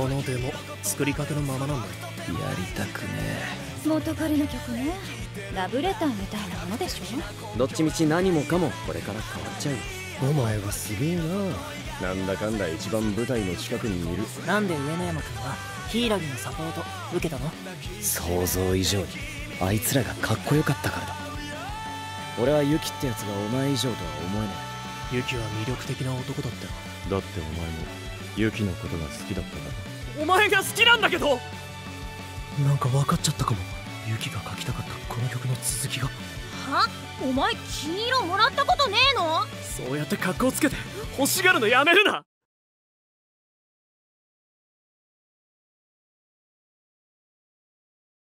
このデモ作りかけのままなんだ。 やりたくね元彼の曲ね。ラブレターみたいなものでしょ。 え。どっちみち何もかもこれから変わっちゃう。 お前はすげえな。 なんだかんだ一番舞台の近くにいる。 なんで上野山君はヒイラギのサポート受けたの？ 想像以上にあいつらがかっこよかったからだ。俺はユキってやつがお前以上とは思えない。 ユキは魅力的な男だったよ。 だってお前もユキのことが好きだったから。 お前が好きなんだけど。なんか分かっちゃったかも。ユキが書きたかったこの曲の続きが。 は？お前金色もらったことねえの？ そうやって格好つけて欲しがるのやめるな。